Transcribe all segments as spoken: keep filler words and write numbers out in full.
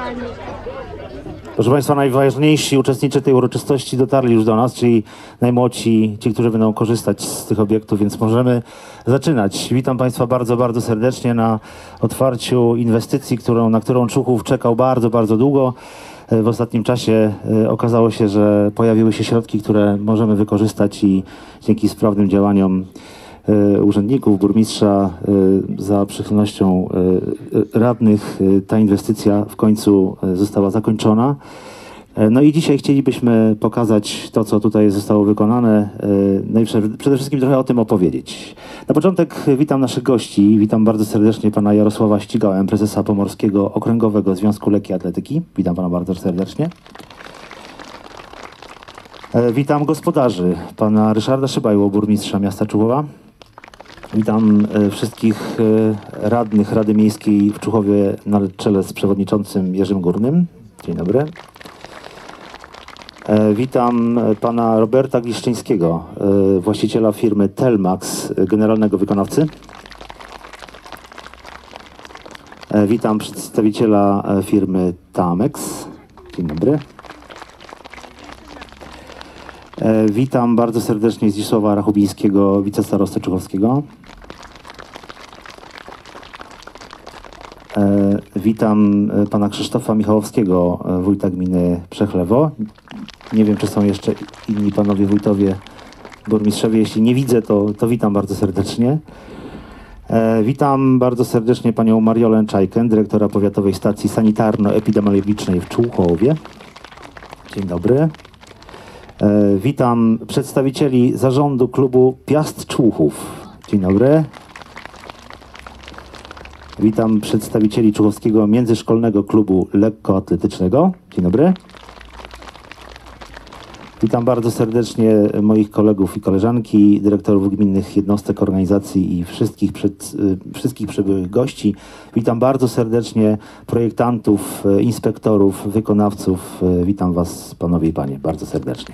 Proszę Państwa, najważniejsi uczestnicy tej uroczystości dotarli już do nas, czyli najmłodsi, ci, którzy będą korzystać z tych obiektów, więc możemy zaczynać. Witam Państwa bardzo, bardzo serdecznie na otwarciu inwestycji, którą, na którą Człuchów czekał bardzo, bardzo długo. W ostatnim czasie okazało się, że pojawiły się środki, które możemy wykorzystać i dzięki sprawnym działaniom urzędników, burmistrza, za przychylnością radnych ta inwestycja w końcu została zakończona. No i dzisiaj chcielibyśmy pokazać to, co tutaj zostało wykonane, no i przede wszystkim trochę o tym opowiedzieć. Na początek witam naszych gości, witam bardzo serdecznie pana Jarosława Ścigałę, prezesa Pomorskiego Okręgowego Związku Lekkiej Atletyki. Witam pana bardzo serdecznie. Witam gospodarzy, pana Ryszarda Szybajło, burmistrza miasta Człuchowa. Witam wszystkich radnych Rady Miejskiej w Człuchowie na czele z przewodniczącym Jerzym Górnym. Dzień dobry. Witam pana Roberta Gliszczyńskiego, właściciela firmy Telmax, generalnego wykonawcy. Witam przedstawiciela firmy Tamex. Dzień dobry. Witam bardzo serdecznie Zdzisława Rachubińskiego, wicestarostę człuchowskiego. Witam pana Krzysztofa Michałowskiego, wójta gminy Przechlewo. Nie wiem, czy są jeszcze inni panowie wójtowie, burmistrzowie. Jeśli nie widzę, to, to witam bardzo serdecznie. Witam bardzo serdecznie panią Mariolę Czajkę, dyrektora Powiatowej Stacji Sanitarno-Epidemiologicznej w Człuchowie. Dzień dobry. Witam przedstawicieli zarządu klubu Piast Człuchów. Dzień dobry. Witam przedstawicieli Człuchowskiego Międzyszkolnego Klubu Lekkoatletycznego. Dzień dobry. Witam bardzo serdecznie moich kolegów i koleżanki, dyrektorów gminnych jednostek, organizacji i wszystkich, przed, wszystkich przybyłych gości. Witam bardzo serdecznie projektantów, inspektorów, wykonawców. Witam was, panowie i panie, bardzo serdecznie.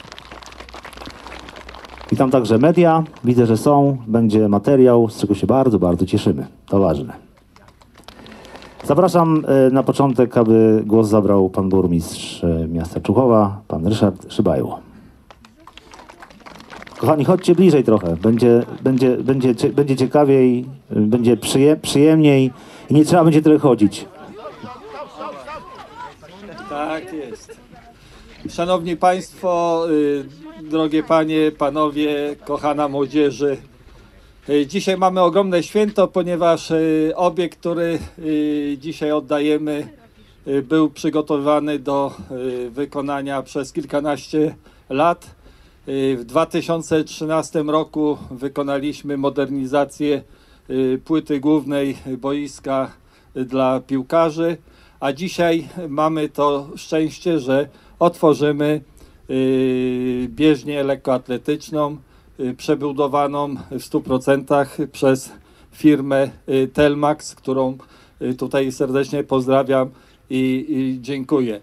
Witam także media. Widzę, że są. Będzie materiał, z czego się bardzo, bardzo cieszymy. To ważne. Zapraszam na początek, aby głos zabrał pan burmistrz miasta Człuchowa, pan Ryszard Szybajło. Kochani, chodźcie bliżej trochę. Będzie, będzie, będzie, będzie ciekawiej, będzie przyje, przyjemniej i nie trzeba będzie tyle chodzić. Tak jest. Szanowni Państwo, drogie panie, panowie, kochana młodzieży. Dzisiaj mamy ogromne święto, ponieważ obiekt, który dzisiaj oddajemy, był przygotowywany do wykonania przez kilkanaście lat. W dwa tysiące trzynastym roku wykonaliśmy modernizację płyty głównej boiska dla piłkarzy, a dzisiaj mamy to szczęście, że otworzymy bieżnię lekkoatletyczną, przebudowaną w stu procentach przez firmę Telmax, którą tutaj serdecznie pozdrawiam i, i dziękuję.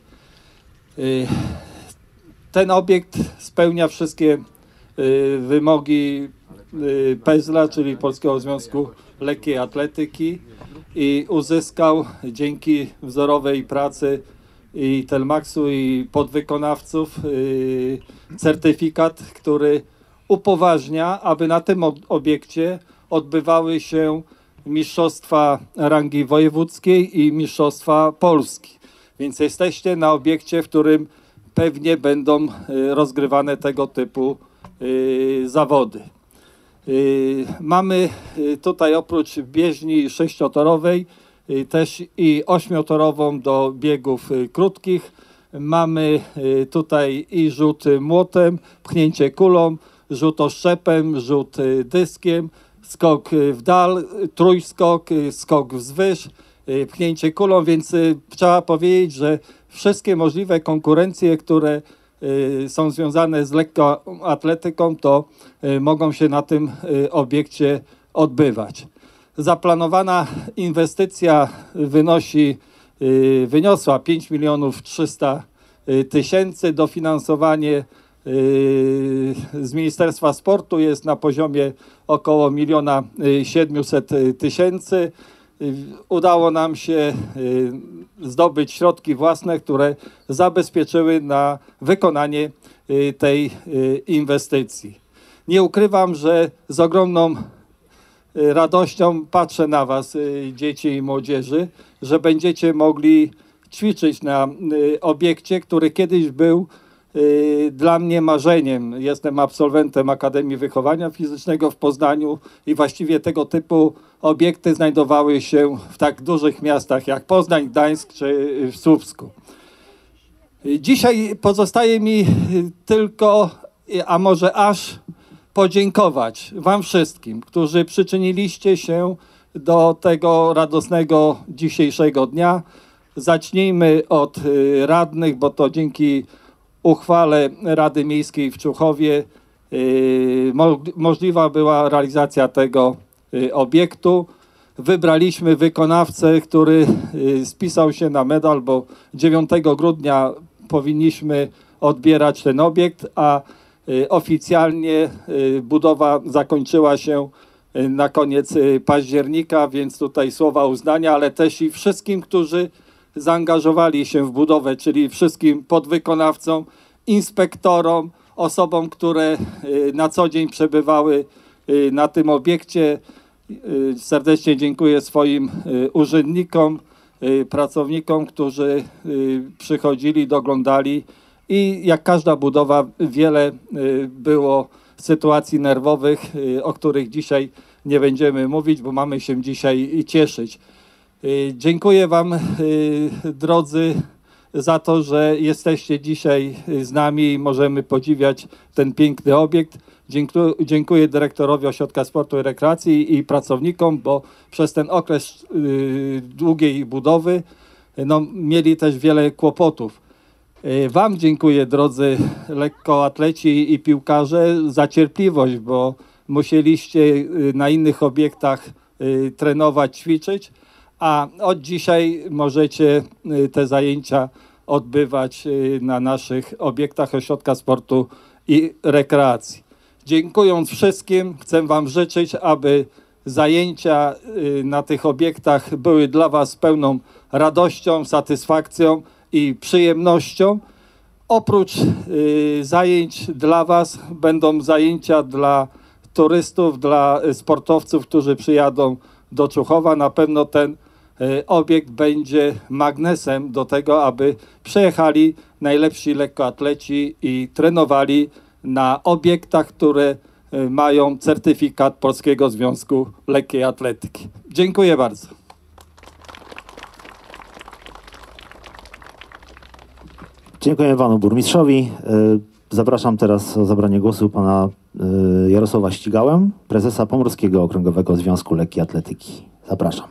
Ten obiekt spełnia wszystkie wymogi PEZL-a, czyli Polskiego Związku Lekkiej Atletyki, i uzyskał dzięki wzorowej pracy i Telmaxu, i podwykonawców certyfikat, który upoważnia, aby na tym obiekcie odbywały się mistrzostwa rangi wojewódzkiej i mistrzostwa Polski. Więc jesteście na obiekcie, w którym pewnie będą rozgrywane tego typu zawody. Mamy tutaj oprócz bieżni sześciotorowej też i ośmiotorową do biegów krótkich. Mamy tutaj i rzut młotem, pchnięcie kulą, rzut oszczepem, rzut dyskiem, skok w dal, trójskok, skok wzwyż, pchnięcie kulą, więc trzeba powiedzieć, że wszystkie możliwe konkurencje, które są związane z lekkoatletyką, to mogą się na tym obiekcie odbywać. Zaplanowana inwestycja wynosi, wyniosła pięć milionów trzysta tysięcy. Dofinansowanie z Ministerstwa Sportu jest na poziomie około miliona siedmiuset tysięcy. udało nam się zdobyć środki własne, które zabezpieczyły na wykonanie tej inwestycji. Nie ukrywam, że z ogromną radością patrzę na was, dzieci i młodzieży, że będziecie mogli ćwiczyć na obiekcie, który kiedyś był dla mnie marzeniem. Jestem absolwentem Akademii Wychowania Fizycznego w Poznaniu i właściwie tego typu obiekty znajdowały się w tak dużych miastach jak Poznań, Gdańsk czy w Słupsku. Dzisiaj pozostaje mi tylko, a może aż podziękować wam wszystkim, którzy przyczyniliście się do tego radosnego dzisiejszego dnia. Zacznijmy od radnych, bo to dzięki uchwale Rady Miejskiej w Człuchowie mo możliwa była realizacja tego obiektu. Wybraliśmy wykonawcę, który spisał się na medal, bo dziewiątego grudnia powinniśmy odbierać ten obiekt, a oficjalnie budowa zakończyła się na koniec października, więc tutaj słowa uznania, ale też i wszystkim, którzy zaangażowali się w budowę, czyli wszystkim podwykonawcom, inspektorom, osobom, które na co dzień przebywały na tym obiekcie. Serdecznie dziękuję swoim urzędnikom, pracownikom, którzy przychodzili, doglądali i jak każda budowa wiele było sytuacji nerwowych, o których dzisiaj nie będziemy mówić, bo mamy się dzisiaj cieszyć. Dziękuję wam, drodzy, za to, że jesteście dzisiaj z nami i możemy podziwiać ten piękny obiekt. Dziękuję, dziękuję dyrektorowi Ośrodka Sportu i Rekreacji i pracownikom, bo przez ten okres długiej budowy no, mieli też wiele kłopotów. Wam dziękuję, drodzy lekkoatleci i piłkarze, za cierpliwość, bo musieliście na innych obiektach trenować, ćwiczyć, a od dzisiaj możecie te zajęcia odbywać na naszych obiektach Ośrodka Sportu i Rekreacji. Dziękując wszystkim, chcę wam życzyć, aby zajęcia na tych obiektach były dla was pełną radością, satysfakcją i przyjemnością. Oprócz zajęć dla was będą zajęcia dla turystów, dla sportowców, którzy przyjadą do Człuchowa. Na pewno ten obiekt będzie magnesem do tego, aby przyjechali najlepsi lekkoatleci i trenowali na obiektach, które mają certyfikat Polskiego Związku Lekkiej Atletyki. Dziękuję bardzo. Dziękuję panu burmistrzowi. Zapraszam teraz o zabranie głosu pana Jarosława Ścigałę, prezesa Pomorskiego Okręgowego Związku Lekkiej Atletyki. Zapraszam.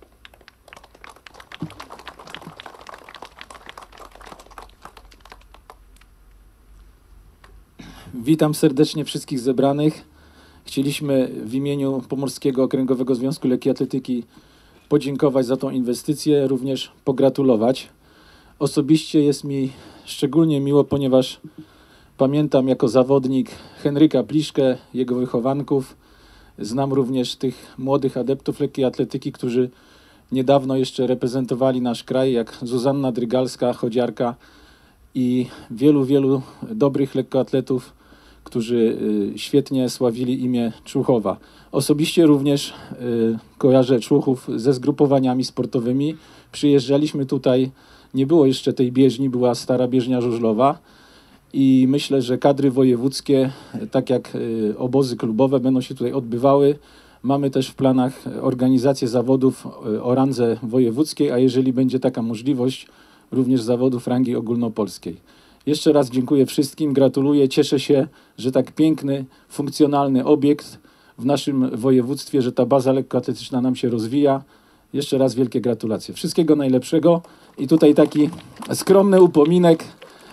Witam serdecznie wszystkich zebranych. Chcieliśmy w imieniu Pomorskiego Okręgowego Związku Lekkiej Atletyki podziękować za tą inwestycję, również pogratulować. Osobiście jest mi szczególnie miło, ponieważ pamiętam jako zawodnik Henryka Pliszkę, jego wychowanków. Znam również tych młodych adeptów lekkiej atletyki, którzy niedawno jeszcze reprezentowali nasz kraj, jak Zuzanna Drygalska, chodziarka i wielu, wielu dobrych lekkoatletów, którzy świetnie sławili imię Człuchowa. Osobiście również kojarzę Człuchów ze zgrupowaniami sportowymi. Przyjeżdżaliśmy tutaj, nie było jeszcze tej bieżni, była stara bieżnia żużlowa i myślę, że kadry wojewódzkie, tak jak obozy klubowe, będą się tutaj odbywały. Mamy też w planach organizację zawodów o randze wojewódzkiej, a jeżeli będzie taka możliwość, również zawodów rangi ogólnopolskiej. Jeszcze raz dziękuję wszystkim, gratuluję, cieszę się, że tak piękny, funkcjonalny obiekt w naszym województwie, że ta baza lekkoatletyczna nam się rozwija. Jeszcze raz wielkie gratulacje. Wszystkiego najlepszego i tutaj taki skromny upominek.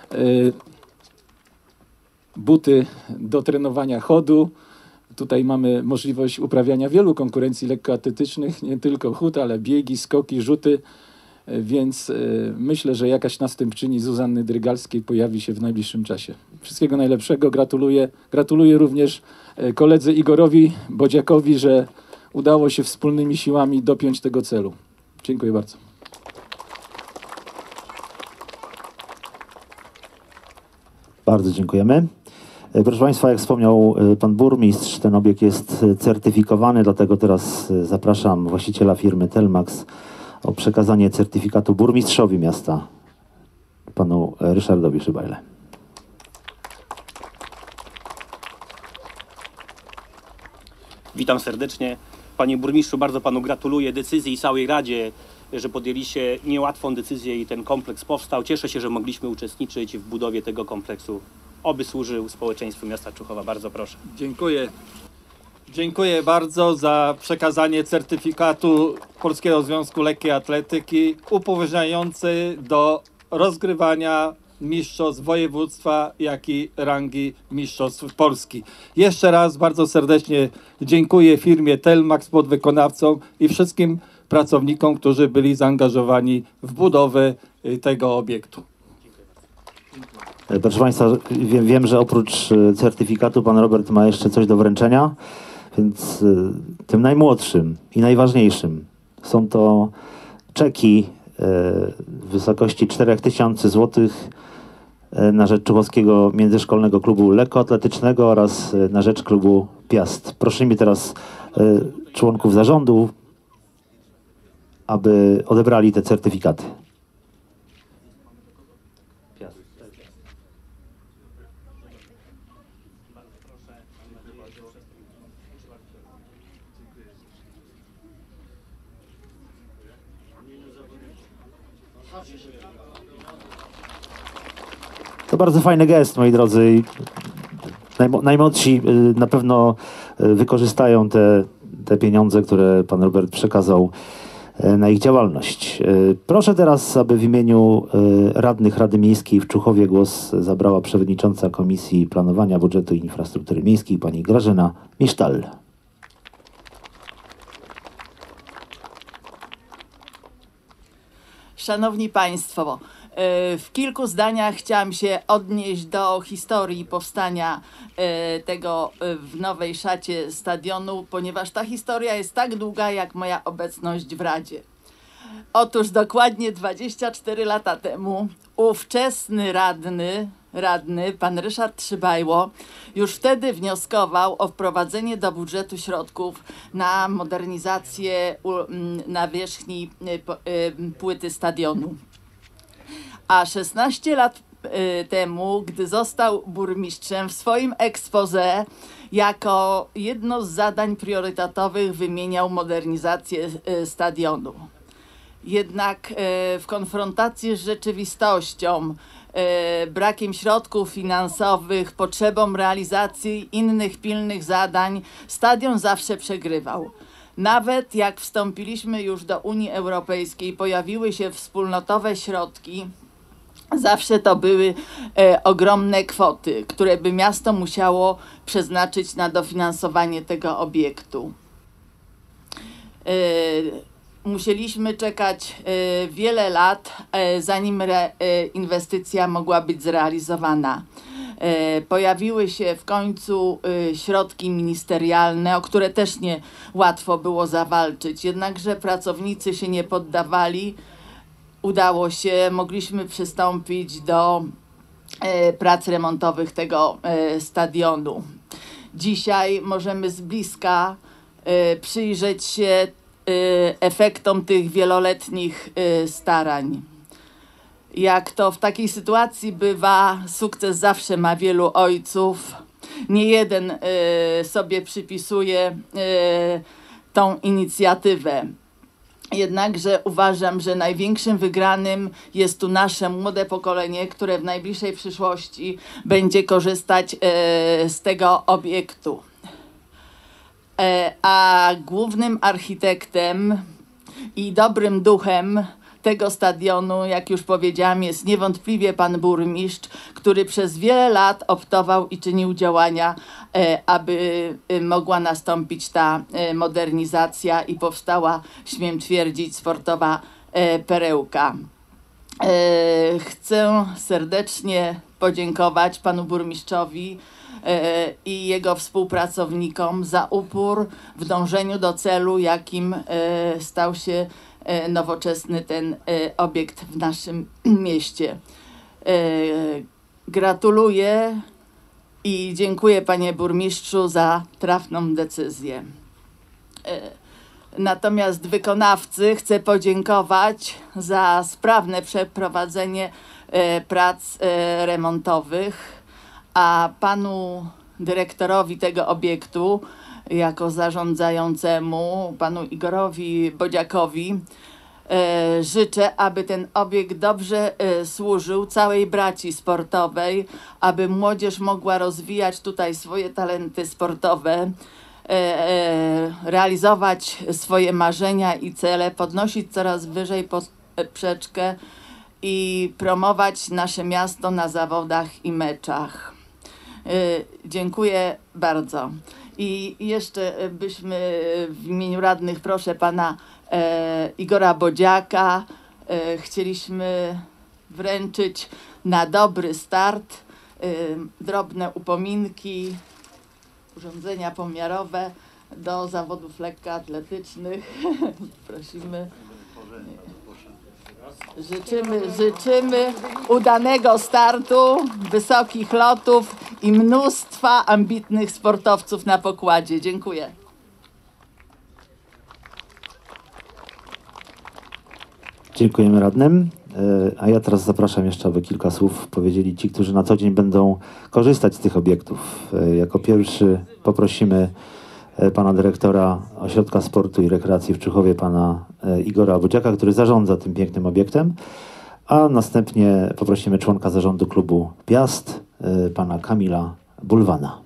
Buty do trenowania chodu. Tutaj mamy możliwość uprawiania wielu konkurencji lekkoatletycznych, nie tylko chód, ale biegi, skoki, rzuty. Więc myślę, że jakaś następczyni Zuzanny Drygalskiej pojawi się w najbliższym czasie. Wszystkiego najlepszego, gratuluję. Gratuluję również koledze Igorowi Bodziakowi, że udało się wspólnymi siłami dopiąć tego celu. Dziękuję bardzo. Bardzo dziękujemy. Proszę Państwa, jak wspomniał Pan Burmistrz, ten obiekt jest certyfikowany, dlatego teraz zapraszam właściciela firmy Telmax o przekazanie certyfikatu burmistrzowi miasta, panu Ryszardowi Szybajle. Witam serdecznie. Panie burmistrzu, bardzo panu gratuluję decyzji i całej Radzie, że podjęliście niełatwą decyzję i ten kompleks powstał. Cieszę się, że mogliśmy uczestniczyć w budowie tego kompleksu. Oby służył społeczeństwu miasta Człuchowa. Bardzo proszę. Dziękuję. Dziękuję bardzo za przekazanie certyfikatu Polskiego Związku Lekkiej Atletyki upoważniający do rozgrywania mistrzostw województwa, jak i rangi mistrzostw Polski. Jeszcze raz bardzo serdecznie dziękuję firmie Telmax, podwykonawcom i wszystkim pracownikom, którzy byli zaangażowani w budowę tego obiektu. Proszę Państwa, wiem, wiem, że oprócz certyfikatu Pan Robert ma jeszcze coś do wręczenia, więc tym najmłodszym i najważniejszym są to czeki w wysokości czterech tysięcy złotych na rzecz Człuchowskiego Międzyszkolnego Klubu Lekkoatletycznego oraz na rzecz klubu Piast. Prosimy teraz członków zarządu, aby odebrali te certyfikaty. To bardzo fajny gest, moi drodzy. Najmo- najmłodsi y, na pewno y, wykorzystają te, te pieniądze, które pan Robert przekazał y, na ich działalność. Y, proszę teraz, aby w imieniu y, radnych Rady Miejskiej w Człuchowie głos zabrała przewodnicząca Komisji Planowania Budżetu i Infrastruktury Miejskiej, pani Grażyna Misztal. Szanowni Państwo, w kilku zdaniach chciałam się odnieść do historii powstania tego w nowej szacie stadionu, ponieważ ta historia jest tak długa jak moja obecność w Radzie. Otóż dokładnie dwadzieścia cztery lata temu ówczesny radny, radny pan Ryszard Szybajło już wtedy wnioskował o wprowadzenie do budżetu środków na modernizację nawierzchni płyty stadionu. A szesnaście lat temu, gdy został burmistrzem, w swoim exposé jako jedno z zadań priorytetowych wymieniał modernizację stadionu. Jednak w konfrontacji z rzeczywistością, brakiem środków finansowych, potrzebą realizacji innych pilnych zadań, stadion zawsze przegrywał. Nawet jak wstąpiliśmy już do Unii Europejskiej, pojawiły się wspólnotowe środki, zawsze to były e, ogromne kwoty, które by miasto musiało przeznaczyć na dofinansowanie tego obiektu. E, musieliśmy czekać e, wiele lat, e, zanim re, e, inwestycja mogła być zrealizowana. E, pojawiły się w końcu e, środki ministerialne, o które też nie łatwo było zawalczyć, jednakże pracownicy się nie poddawali. Udało się, mogliśmy przystąpić do e, prac remontowych tego e, stadionu. Dzisiaj możemy z bliska e, przyjrzeć się e, efektom tych wieloletnich e, starań. Jak to w takiej sytuacji bywa, sukces zawsze ma wielu ojców. Nie jeden e, sobie przypisuje e, tą inicjatywę. Jednakże uważam, że największym wygranym jest tu nasze młode pokolenie, które w najbliższej przyszłości będzie korzystać e, z tego obiektu. E, a głównym architektem i dobrym duchem tego stadionu, jak już powiedziałam, jest niewątpliwie pan burmistrz, który przez wiele lat optował i czynił działania, e, aby e, mogła nastąpić ta e, modernizacja i powstała, śmiem twierdzić, sportowa e, perełka. E, Chcę serdecznie podziękować panu burmistrzowi e, i jego współpracownikom za upór w dążeniu do celu, jakim e, stał się e, nowoczesny ten e, obiekt w naszym mieście. E, Gratuluję i dziękuję, panie burmistrzu, za trafną decyzję. E, Natomiast wykonawcy chcę podziękować za sprawne przeprowadzenie e, prac e, remontowych, a panu dyrektorowi tego obiektu, jako zarządzającemu, panu Igorowi Bodziakowi, e, życzę, aby ten obiekt dobrze e, służył całej braci sportowej, aby młodzież mogła rozwijać tutaj swoje talenty sportowe, realizować swoje marzenia i cele, podnosić coraz wyżej poprzeczkę i promować nasze miasto na zawodach i meczach. Dziękuję bardzo. I jeszcze byśmy w imieniu radnych proszę pana Igora Bodziaka chcieliśmy wręczyć na dobry start drobne upominki, urządzenia pomiarowe do zawodów lekkoatletycznych. Prosimy. Życzymy, życzymy udanego startu, wysokich lotów i mnóstwa ambitnych sportowców na pokładzie. Dziękuję. Dziękujemy radnym. A ja teraz zapraszam jeszcze, aby kilka słów powiedzieli ci, którzy na co dzień będą korzystać z tych obiektów. Jako pierwszy poprosimy pana dyrektora Ośrodka Sportu i Rekreacji w Człuchowie, pana Igora Bodziaka, który zarządza tym pięknym obiektem, a następnie poprosimy członka zarządu klubu Piast, pana Kamila Bulwana.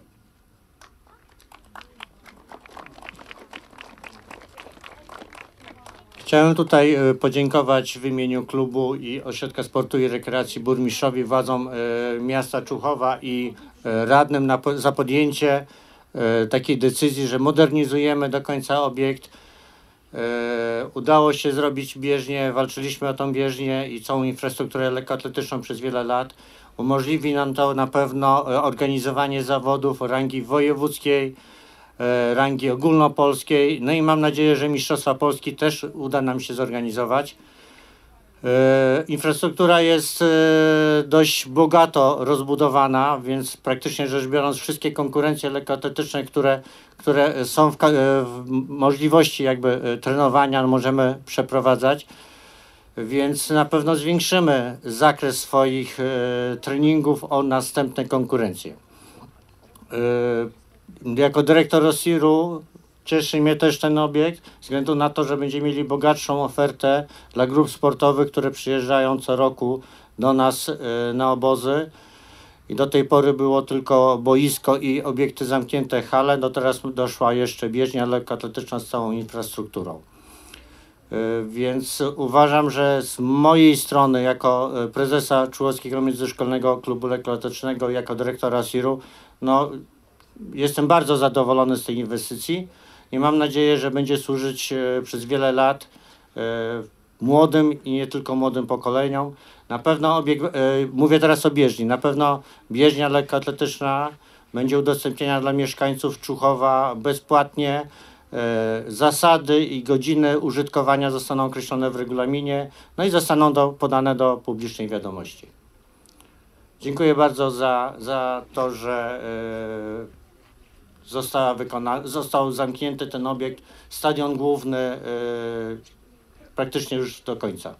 Chciałem tutaj podziękować w imieniu klubu i Ośrodka Sportu i Rekreacji burmistrzowi, władzom miasta Człuchowa i radnym na, za podjęcie takiej decyzji, że modernizujemy do końca obiekt. Udało się zrobić bieżnię, walczyliśmy o tą bieżnię i całą infrastrukturę lekkoatletyczną przez wiele lat. Umożliwi nam to na pewno organizowanie zawodów o rangi wojewódzkiej, rangi ogólnopolskiej, no i mam nadzieję, że Mistrzostwa Polski też uda nam się zorganizować. Infrastruktura jest dość bogato rozbudowana, więc praktycznie rzecz biorąc wszystkie konkurencje lekkoatletyczne, które, które są w, w możliwości jakby trenowania, możemy przeprowadzać, więc na pewno zwiększymy zakres swoich treningów o następne konkurencje. Jako dyrektor Osiru cieszy mnie też ten obiekt, ze względu na to, że będziemy mieli bogatszą ofertę dla grup sportowych, które przyjeżdżają co roku do nas na obozy. I do tej pory było tylko boisko i obiekty zamknięte, hale, no teraz doszła jeszcze bieżnia lekkoatletyczna z całą infrastrukturą. Więc uważam, że z mojej strony, jako prezesa Człuchowskiego Międzyszkolnego Klubu Lekkoatletycznego, jako dyrektora Osiru, no jestem bardzo zadowolony z tej inwestycji i mam nadzieję, że będzie służyć e, przez wiele lat e, młodym i nie tylko młodym pokoleniom. Na pewno obieg, e, mówię teraz o bieżni, na pewno bieżnia lekkoatletyczna będzie udostępniona dla mieszkańców Człuchowa bezpłatnie. E, zasady i godziny użytkowania zostaną określone w regulaminie, no i zostaną do, podane do publicznej wiadomości. Dziękuję bardzo za, za to, że e, Została wykona- został zamknięty ten obiekt, stadion główny yy, praktycznie już do końca.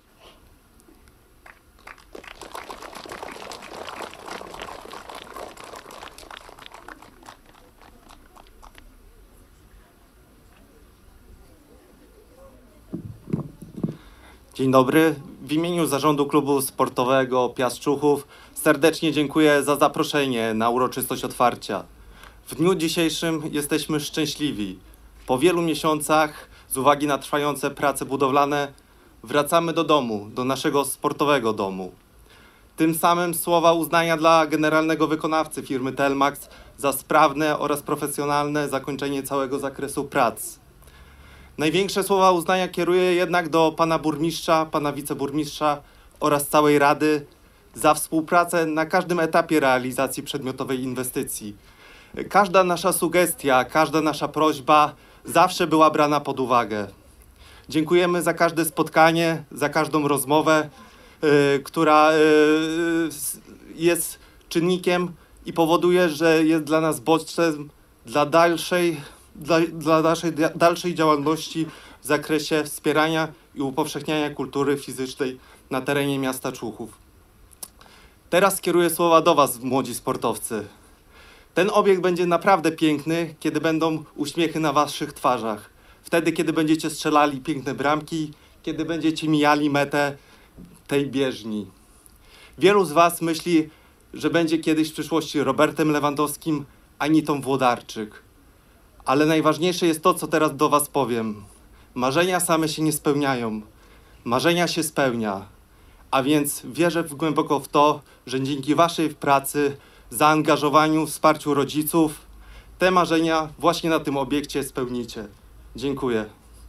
Dzień dobry. W imieniu Zarządu Klubu Sportowego Piast Człuchów serdecznie dziękuję za zaproszenie na uroczystość otwarcia. W dniu dzisiejszym jesteśmy szczęśliwi. Po wielu miesiącach, z uwagi na trwające prace budowlane, wracamy do domu, do naszego sportowego domu. Tym samym słowa uznania dla generalnego wykonawcy firmy Telmax za sprawne oraz profesjonalne zakończenie całego zakresu prac. Największe słowa uznania kieruję jednak do pana burmistrza, pana wiceburmistrza oraz całej Rady za współpracę na każdym etapie realizacji przedmiotowej inwestycji. Każda nasza sugestia, każda nasza prośba zawsze była brana pod uwagę. Dziękujemy za każde spotkanie, za każdą rozmowę, yy, która yy, jest czynnikiem i powoduje, że jest dla nas bodźcem dla dalszej, dla, dla naszej dalszej działalności w zakresie wspierania i upowszechniania kultury fizycznej na terenie miasta Człuchów. Teraz kieruję słowa do Was, młodzi sportowcy. Ten obiekt będzie naprawdę piękny, kiedy będą uśmiechy na Waszych twarzach. Wtedy, kiedy będziecie strzelali piękne bramki, kiedy będziecie mijali metę tej bieżni. Wielu z Was myśli, że będzie kiedyś w przyszłości Robertem Lewandowskim, Anitą Włodarczyk. Ale najważniejsze jest to, co teraz do Was powiem. Marzenia same się nie spełniają. Marzenia się spełnia. A więc wierzę głęboko w to, że dzięki Waszej pracy, zaangażowaniu, wsparciu rodziców, te marzenia właśnie na tym obiekcie spełnicie. Dziękuję.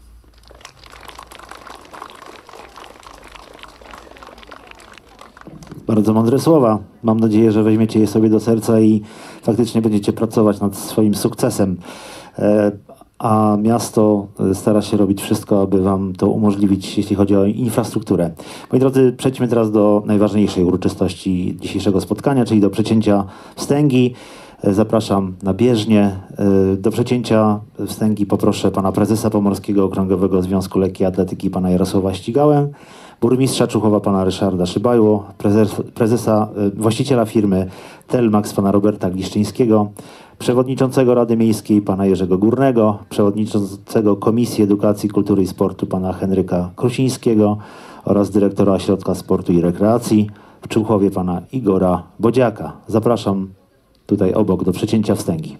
Bardzo mądre słowa. Mam nadzieję, że weźmiecie je sobie do serca i faktycznie będziecie pracować nad swoim sukcesem. E, A miasto stara się robić wszystko, aby Wam to umożliwić, jeśli chodzi o infrastrukturę. Moi drodzy, przejdźmy teraz do najważniejszej uroczystości dzisiejszego spotkania, czyli do przecięcia wstęgi. Zapraszam na bieżnię. Do przecięcia wstęgi poproszę pana prezesa Pomorskiego Okręgowego Związku Lekkiej Atletyki, pana Jarosława Ścigałę, burmistrza Człuchowa, pana Ryszarda Szybajło, prezes, prezesa, właściciela firmy Telmax, pana Roberta Gliszczyńskiego, przewodniczącego Rady Miejskiej, pana Jerzego Górnego, przewodniczącego Komisji Edukacji, Kultury i Sportu, pana Henryka Krusińskiego oraz dyrektora Ośrodka Sportu i Rekreacji w Człuchowie, pana Igora Bodziaka. Zapraszam tutaj obok do przecięcia wstęgi.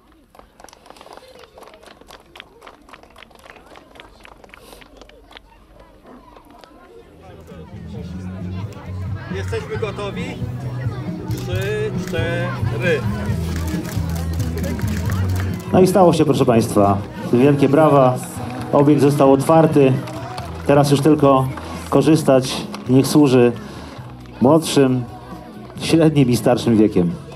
Jesteśmy gotowi? Trzy, cztery. No i stało się, proszę Państwa. Wielkie brawa. Obiekt został otwarty. Teraz już tylko korzystać. Niech służy młodszym, średnim i starszym wiekiem.